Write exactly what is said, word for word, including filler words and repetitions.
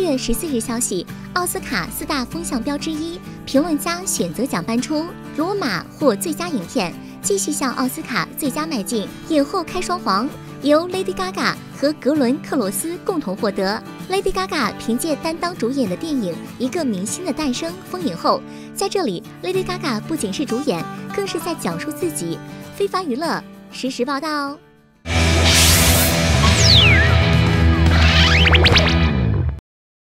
月十四日消息，奥斯卡四大风向标之一，评论家选择奖颁出，《罗马》获最佳影片，继续向奥斯卡最佳迈进。影后开双簧，由 Lady Gaga 和格伦·克罗斯共同获得。Lady Gaga 凭借担当主演的电影《一个明星的诞生》封影后，在这里 Lady Gaga 不仅是主演，更是在讲述自己。非凡娱乐实时报道。